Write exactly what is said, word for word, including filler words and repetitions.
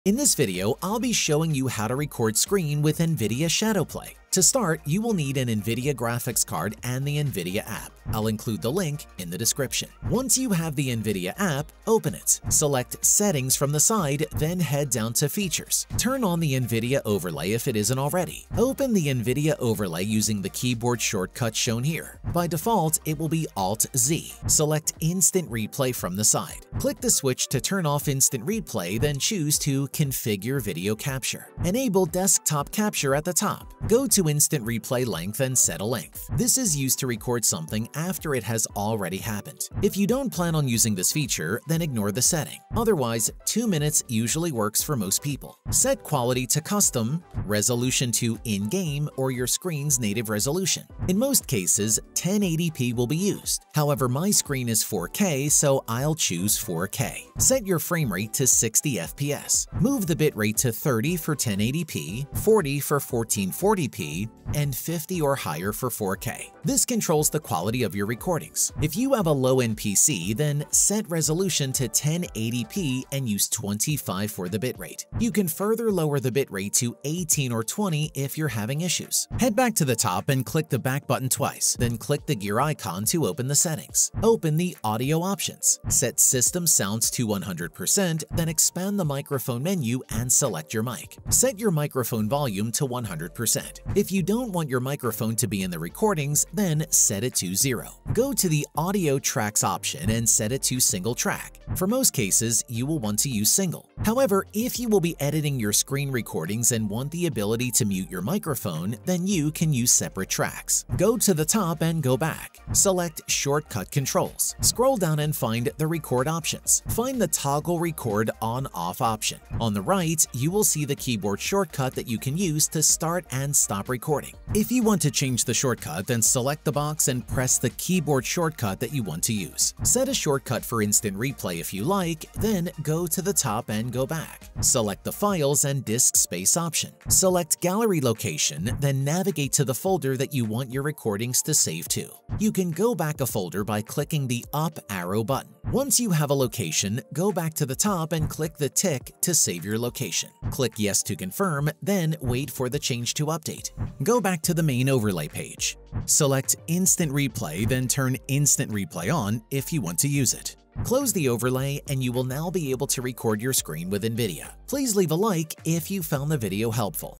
In this video, I'll be showing you how to record screen with NVIDIA ShadowPlay. To start, you will need an NVIDIA graphics card and the NVIDIA app. I'll include the link in the description. Once you have the NVIDIA app, open it. Select Settings from the side, then head down to Features. Turn on the NVIDIA overlay if it isn't already. Open the NVIDIA overlay using the keyboard shortcut shown here. By default, it will be Alt Z. Select Instant Replay from the side. Click the switch to turn off Instant Replay, then choose to Configure Video Capture. Enable Desktop Capture at the top. Go to Instant Replay Length and set a length. This is used to record something after it has already happened. If you don't plan on using this feature, then ignore the setting. Otherwise, two minutes usually works for most people. Set quality to custom, resolution to in-game or your screen's native resolution. In most cases, ten eighty p will be used. However, my screen is four K, so I'll choose four K. Set your frame rate to sixty F P S. Move the bitrate to thirty for ten eighty p, forty for fourteen forty p, and fifty or higher for four K. This controls the quality of your recordings. If you have a low-end P C, then set resolution to ten eighty p and use twenty-five for the bitrate. You can further lower the bitrate to eighteen or twenty if you're having issues. Head back to the top and click the back button twice, then click the gear icon to open the settings. Open the audio options. Set system sounds to one hundred percent, then expand the microphone menu and select your mic. Set your microphone volume to one hundred percent. If you don't want your microphone to be in the recordings, then set it to zero. Go to the audio tracks option and set it to single track. For most cases, you will want to use single. However, if you will be editing your screen recordings and want the ability to mute your microphone, then you can use separate tracks. Go to the top and go back. Select Shortcut Controls. Scroll down and find the record options. Find the toggle record on-off option. On the right, you will see the keyboard shortcut that you can use to start and stop recording. If you want to change the shortcut, then select the box and press the keyboard shortcut that you want to use. Set a shortcut for instant replay if you like, then go to the top and go back. Select the Files and Disk Space option. Select Gallery Location, then navigate to the folder that you want your recordings to save to. You can go back a folder by clicking the up arrow button. Once you have a location, go back to the top and click the tick to save your location. Click Yes to confirm, then wait for the change to update. Go back to the main overlay page. Select Instant Replay, then turn Instant Replay on if you want to use it. Close the overlay and you will now be able to record your screen with NVIDIA. Please leave a like if you found the video helpful.